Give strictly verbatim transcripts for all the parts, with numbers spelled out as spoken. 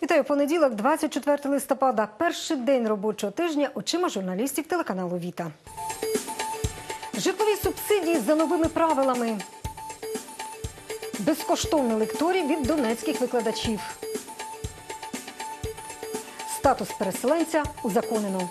Вітаю, понеділок, двадцять четвертого листопада. Перший день робочого тижня очима журналістів телеканалу «Віта». Житлові субсидії за новими правилами. Безкоштовні лекторії від донецьких викладачів. Статус переселенця узаконено.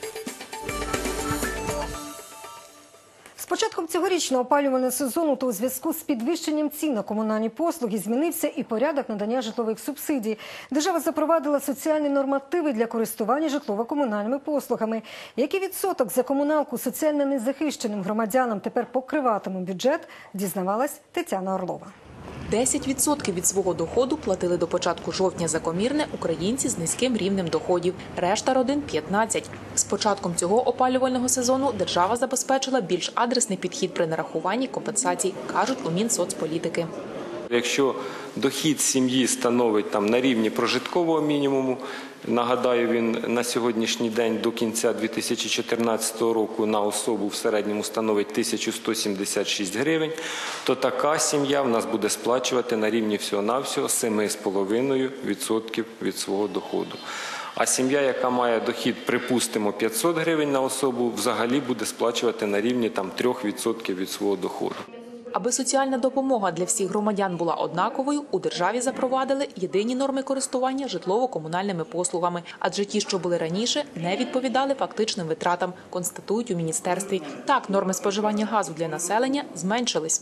З початком цьогорічного опалювального сезону та у зв'язку з підвищенням цін на комунальні послуги змінився і порядок надання житлових субсидій. Держава запровадила соціальні нормативи для користування житлово-комунальними послугами. Який відсоток за комуналку соціально незахищеним громадянам тепер покриватиме бюджет, дізнавалась Тетяна Орлова. десять відсотків від свого доходу платили до початку жовтня за комірне українці з низьким рівнем доходів. Решта родин – п'ятнадцять. З початком цього опалювального сезону держава забезпечила більш адресний підхід при нарахуванні компенсацій, кажуть у Мінсоцполітики. Якщо дохід сім'ї становить там на рівні прожиткового мінімуму, нагадаю, він на сьогоднішній день до кінця дві тисячі чотирнадцятого року на особу в середньому становить тисячу сто сімдесят шість гривень, то така сім'я в нас буде сплачувати на рівні всього-навсього сім цілих п'ять десятих відсотка від свого доходу. А сім'я, яка має дохід, припустимо, п'ятсот гривень на особу, взагалі буде сплачувати на рівні там три відсотки від свого доходу. Аби соціальна допомога для всіх громадян була однаковою, у державі запровадили єдині норми користування житлово-комунальними послугами. Адже ті, що були раніше, не відповідали фактичним витратам, констатують у міністерстві. Так, норми споживання газу для населення зменшились.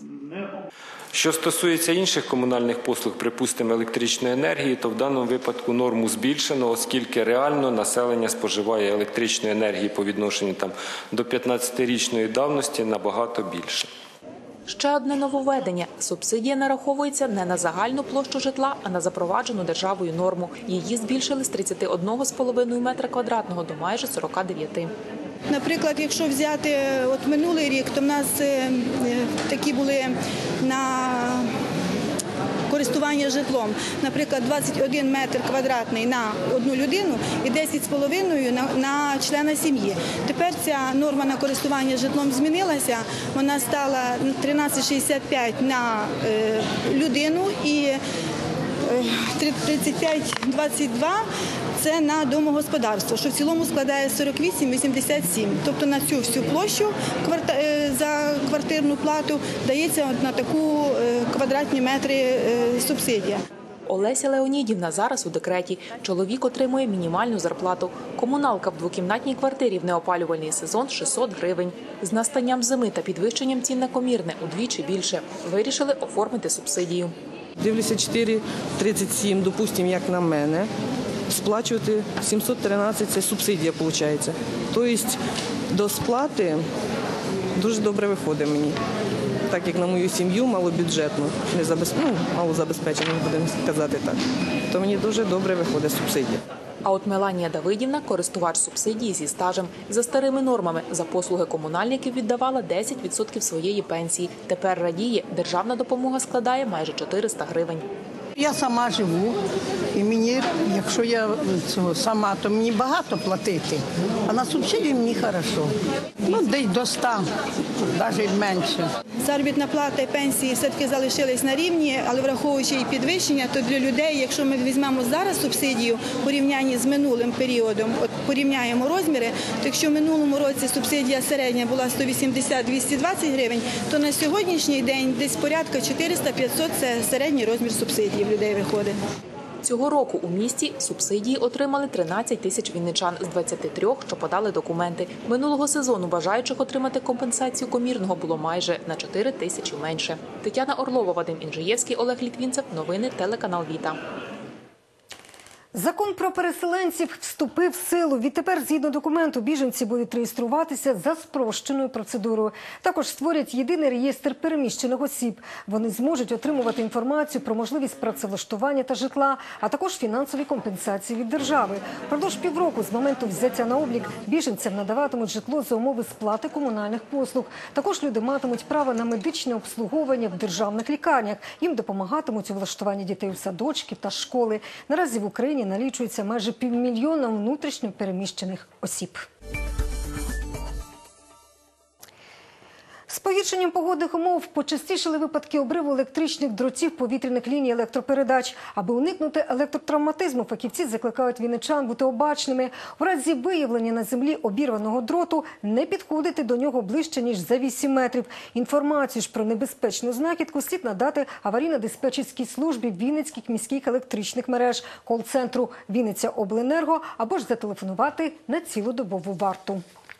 Що стосується інших комунальних послуг, припустимо, електричної енергії, то в даному випадку норму збільшено, оскільки реально населення споживає електричної енергії по відношенню там, до п'ятнадцятирічної давності набагато більше. Ще одне нововведення – субсидія нараховується не на загальну площу житла, а на запроваджену державою норму. Її збільшили з тридцяти одного цілого п'ять десятих метра квадратного до майже сорока дев'яти. Наприклад, якщо взяти от минулий рік, то в нас е, такі були на користування житлом. Наприклад, двадцять один метр квадратний на одну людину і десять з половиною на, на члена сім'ї. Тепер ця норма на користування житлом змінилася. Вона стала тринадцять шістдесят п'ять на е, людину і е, тридцять п'ять двадцять два це на домогосподарство, що в цілому складає сорок вісім вісімдесят сім. Тобто на цю всю площу за квартирну плату дається на таку квадратні метри субсидія. Олеся Леонідівна зараз у декреті. Чоловік отримує мінімальну зарплату. Комуналка в двокімнатній квартирі в неопалювальний сезон – шістсот гривень. З настанням зими та підвищенням цін на комірне удвічі більше. Вирішили оформити субсидію. Дивлюся чотири тридцять сім, допустимо, як на мене. Сплачувати сімсот тринадцять – це субсидія, виходить. Тобто до сплати дуже добре виходить мені. Так як на мою сім'ю малобюджетну, не забезп... ну, малозабезпечену, будемо сказати так, то мені дуже добре виходить субсидія. А от Меланія Давидівна – користувач субсидії зі стажем. За старими нормами за послуги комунальників віддавала десять відсотків своєї пенсії. Тепер радіє, державна допомога складає майже чотириста гривень. Я сама живу, і мені, якщо я цього сама, то мені багато платити, а на субсидії мені добре. Ну, десь до ста, навіть менше. Заробітна плата і пенсії все-таки залишились на рівні, але враховуючи і підвищення, то для людей, якщо ми візьмемо зараз субсидію в порівнянні з минулим періодом, от порівняємо розміри, то якщо в минулому році субсидія середня була сто вісімдесят - двісті двадцять гривень, то на сьогоднішній день десь порядка чотириста - п'ятсот – це середній розмір субсидії в людей виходить. Цього року у місті субсидії отримали тринадцять тисяч вінничан з двадцяти трьох, що подали документи. Минулого сезону бажаючих отримати компенсацію комірного було майже на чотири тисячі менше. Тетяна Орлова, Вадим Інжиєвський, Олег Літвінцев. Новини телеканал «Віта». Закон про переселенців вступив в силу. Відтепер, згідно документу, біженці будуть реєструватися за спрощеною процедурою. Також створять єдиний реєстр переміщених осіб. Вони зможуть отримувати інформацію про можливість працевлаштування та житла, а також фінансові компенсації від держави. Впродовж півроку з моменту взяття на облік біженцям надаватимуть житло за умови сплати комунальних послуг. Також люди матимуть право на медичне обслуговування в державних лікарнях. Їм допомагатимуть у влаштуванні дітей у садочки та школи. Наразі в Україні налічується майже півмільйона внутрішньо переміщених осіб. погіршенням погодних умов почастішали випадки обриву електричних дротів повітряних ліній електропередач. Аби уникнути електротравматизму, фахівці закликають вінничан бути обачними. У разі виявлення на землі обірваного дроту не підходити до нього ближче, ніж за вісім метрів. Інформацію ж про небезпечну знахідку слід надати аварійно-диспетчерській службі Вінницьких міських електричних мереж, кол-центру Вінниця Обленерго або ж зателефонувати на цілодобову варту.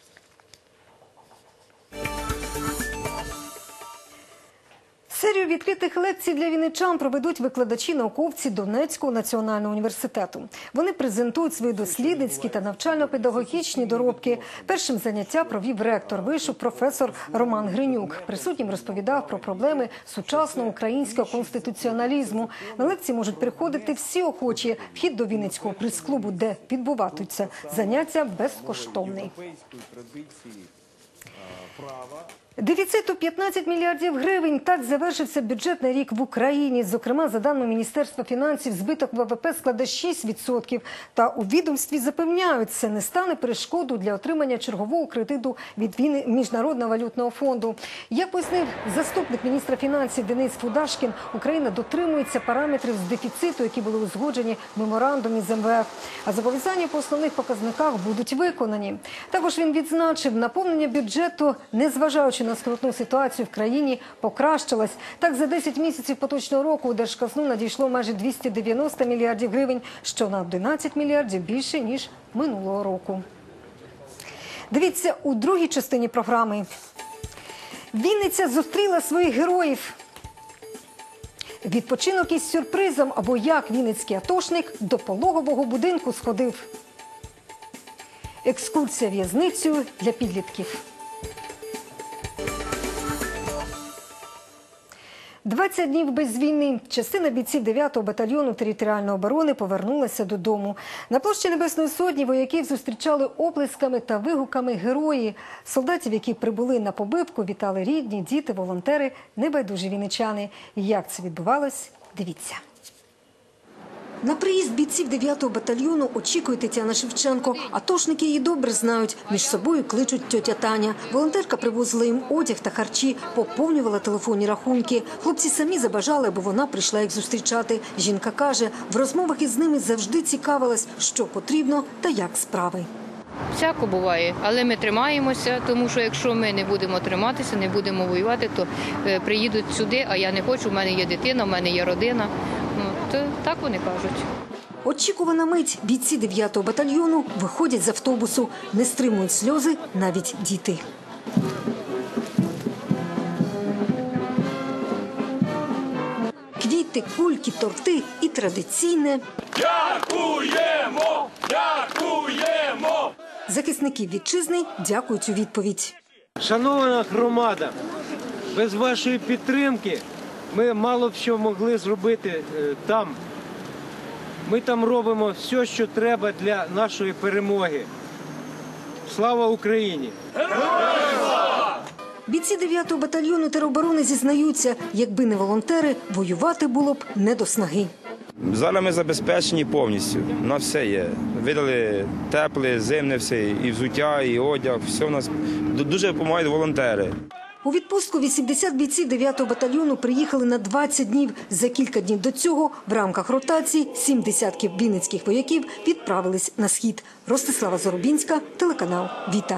Серію відкритих лекцій для вінничан проведуть викладачі-науковці Донецького національного університету. Вони презентують свої дослідницькі та навчально-педагогічні доробки. Першим заняття провів ректор вишу професор Роман Гринюк. Присутнім розповідав про проблеми сучасного українського конституціоналізму. На лекції можуть приходити всі охочі. Вхід до Вінницького прес-клубу, де відбуватимуться заняття, безкоштовний. Дефіциту п'ятнадцять мільярдів гривень. Так завершився бюджетний рік в Україні. Зокрема, за даними Міністерства фінансів, збиток ВВП складе шість відсотків. Та у відомстві запевняють, це не стане перешкодою для отримання чергового кредиту від Міжнародного валютного фонду. Як пояснив заступник міністра фінансів Денис Фудашкін, Україна дотримується параметрів з дефіциту, які були узгоджені в меморандумі з ем ве еф. А зобов'язання по основних показниках будуть виконані. Також він відзначив, наповнення бюджету, незважаючи на скрутну ситуацію в країні, покращилась. Так, за десять місяців поточного року у держказну надійшло майже двісті дев'яносто мільярдів гривень, що на одинадцять мільярдів більше, ніж минулого року. Дивіться у другій частині програми. Вінниця зустріла своїх героїв. Відпочинок із сюрпризом, або як вінницький атошник до пологового будинку сходив. Екскурсія в'язницею для підлітків. двадцять днів без війни. Частина бійців дев'ятого батальйону територіальної оборони повернулася додому. На площі Небесної Сотні вояків зустрічали оплесками та вигуками герої. Солдатів, які прибули на побивку, вітали рідні, діти, волонтери, небайдужі вінничани. Як це відбувалось? Дивіться. На приїзд бійців дев'ятого батальйону очікує Тетяна Шевченко. Атошники її добре знають. Між собою кличуть тьотя Таня. Волонтерка привозила їм одяг та харчі, поповнювала телефонні рахунки. Хлопці самі забажали, аби вона прийшла їх зустрічати. Жінка каже, в розмовах із ними завжди цікавилась, що потрібно та як справи. Всяко буває, але ми тримаємося, тому що якщо ми не будемо триматися, не будемо воювати, то приїдуть сюди, а я не хочу, в мене є дитина, в мене є родина. Ну, то так вони кажуть. Очікувана мить. Бійці дев'ятого батальйону виходять з автобусу. Не стримують сльози навіть діти. Квіти, кульки, торти і традиційне «Дякуємо! Дякуємо!» Захисники вітчизни дякують у відповідь. Шановна громада, без вашої підтримки ми мало б що могли зробити там. Ми там робимо все, що треба для нашої перемоги. Слава Україні! Бійці дев'ятого батальйону тероборони зізнаються, якби не волонтери, воювати було б не до снаги. Зараз ми забезпечені повністю, у нас все є. Видали тепле, зимне все, і взуття, і одяг, все у нас дуже допомагають волонтери. У відпустку вісімдесят бійців дев'ятого батальйону приїхали на двадцять днів. За кілька днів до цього в рамках ротації сім десятків вінницьких вояків відправились на схід. Ростислава Зарубінська, телеканал «Віта».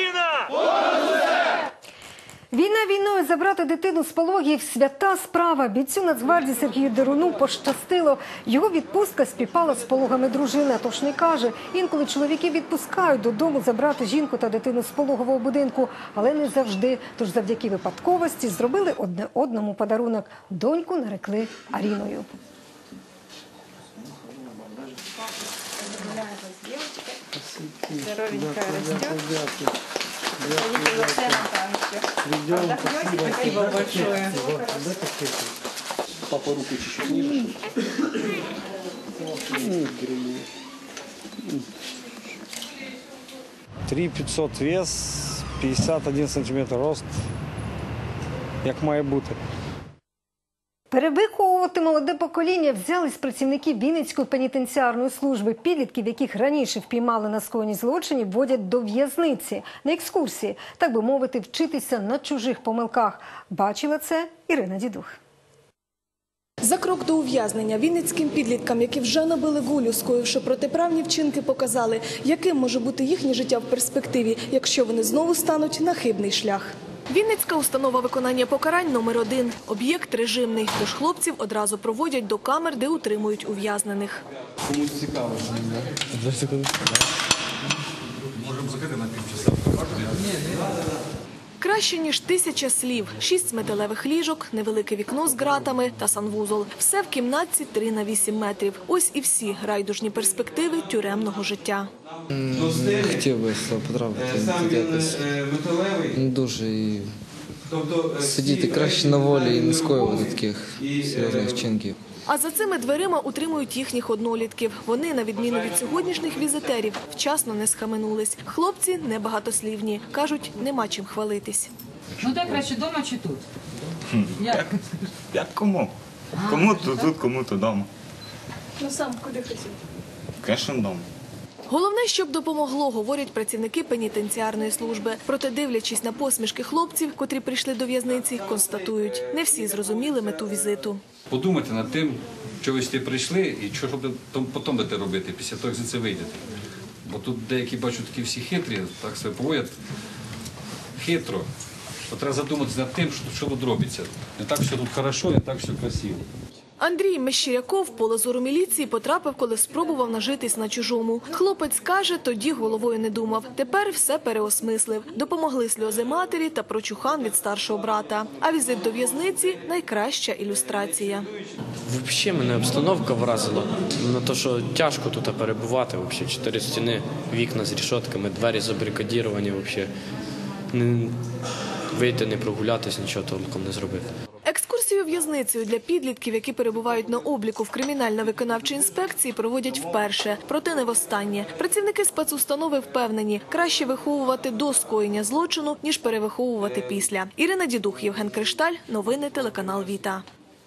Війна війною, забрати дитину з пологів – свята справа. Бійцю Нацгвардії Сергію Деруну пощастило. Його відпустка співпала з пологами дружини. Атошник каже, інколи чоловіки відпускають додому забрати жінку та дитину з пологового будинку, але не завжди. Тож завдяки випадковості зробили одне одному подарунок. Доньку нарекли Аріною. Здоровенькая растет. Спасибо большое. Папа руку чуть-чуть ниже. три п'ятсот вес, п'ятдесят один сантиметр рост, як має бути. Перевиховувати молоде покоління взялись працівники Вінницької пенітенціарної служби. Підлітків, яких раніше впіймали на скоєнні злочинів, водять до в'язниці на екскурсії, так би мовити, вчитися на чужих помилках. Бачила це Ірина Дідух. За крок до ув'язнення вінницьким підліткам, які вже набили гулю, скоївши протиправні вчинки, показали, яким може бути їхнє життя в перспективі, якщо вони знову стануть на хибний шлях. Вінницька установа виконання покарань номер один. Об'єкт режимний, тож хлопців одразу проводять до камер, де утримують ув'язнених. Комусь цікаво. Можемо закрити на півчаса. Краще, ніж тисяча слів. Шість металевих ліжок, невелике вікно з ґратами та санвузол. Все в кімнатці три на вісім метрів. Ось і всі райдужні перспективи тюремного життя. Хотів би потрапити тут якось дуже і сидіти краще на волі і не скоювати таких серйозних вчинків. А за цими дверима утримують їхніх однолітків. Вони, на відміну від сьогоднішніх візитерів, вчасно не схаменулись. Хлопці небагатослівні. Кажуть, нема чим хвалитись. Ну де краще, вдома чи тут? Як? Як кому? Кому тут, тут, кому то вдома. Ну сам куди хотів? Звісно, вдома. Головне, щоб допомогло, говорять працівники пенітенціарної служби. Проте, дивлячись на посмішки хлопців, котрі прийшли до в'язниці, констатують, не всі зрозуміли мету візиту. Подумайте над тим, що ви сюди прийшли і що ви потім будете робити, після того, як за це вийдете. Бо тут деякі, бачу, такі всі хитрі, так себе поводять хитро. То треба задуматися над тим, що, що тут робиться. Не так все тут хорошо, не так все красиво. Андрій Мещеряков в поле зору міліції потрапив, коли спробував нажитись на чужому. Хлопець каже, тоді головою не думав. Тепер все переосмислив. Допомогли сльози матері та прочухан від старшого брата. А візит до в'язниці – найкраща ілюстрація. Взагалі мене обстановка вразила. На те, що тяжко тут перебувати. Взагалі. Чотири стіни, вікна з рішотками, двері забарикадіровані. Взагалі. Не вийти, не прогулятись, нічого толком не зробити. Екскурсію в'язницею для підлітків, які перебувають на обліку в кримінально-виконавчій інспекції, проводять вперше. Проте не востаннє. Працівники спецустанови впевнені, краще виховувати до скоєння злочину, ніж перевиховувати після. Ірина Дідух, Євген Кришталь. Новини телеканал Віта.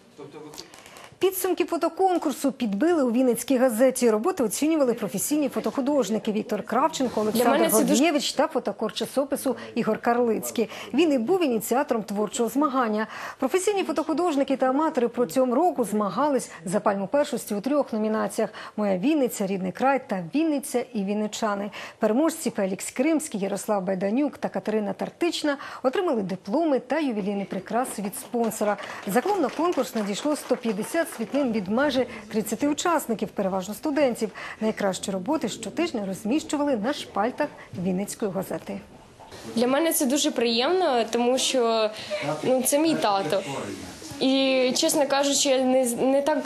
Підсумки фотоконкурсу підбили у Вінницькій газеті. Роботи оцінювали професійні фотохудожники Віктор Кравченко, Олександр Гордієвич та фотокор часопису Ігор Карлицький. Він і був ініціатором творчого змагання. Професійні фотохудожники та аматори протягом року змагались за пальму першості у трьох номінаціях «Моя Вінниця», «Рідний край» та «Вінниця і вінничани». Переможці Фелікс Кримський, Ярослав Байданюк та Катерина Тартична отримали дипломи та ювілейні прикраси від спонсора. Загалом на конкурс надійшло сто п'ятдесят світлин від майже тридцяти учасників, переважно студентів. Найкращі роботи щотижня розміщували на шпальтах Вінницької газети. Для мене це дуже приємно, тому що ну, це мій тато. І, чесно кажучи, я не, не, так,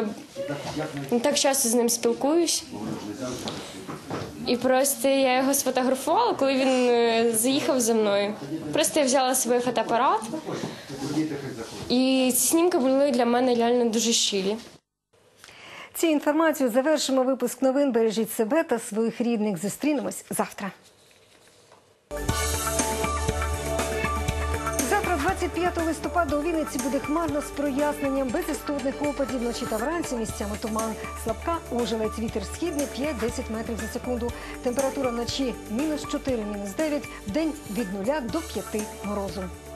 не так часто з ним спілкуюсь. І просто я його сфотографувала, коли він заїхав за мною. Просто я взяла свій фотоапарат, і ці знімки були для мене реально дуже щирі. Цією інформацією завершимо випуск новин. Бережіть себе та своїх рідних. Зустрінемось завтра. Завтра, двадцять п'ятого листопада, у Вінниці буде хмарно з проясненням, без істотних опадів. Вночі та вранці місцями туман. Слабка ожеледь, вітер східний п'ять-десять метрів за секунду. Температура вночі мінус чотири, мінус дев'ять, вдень від нуля до п'яти морозу.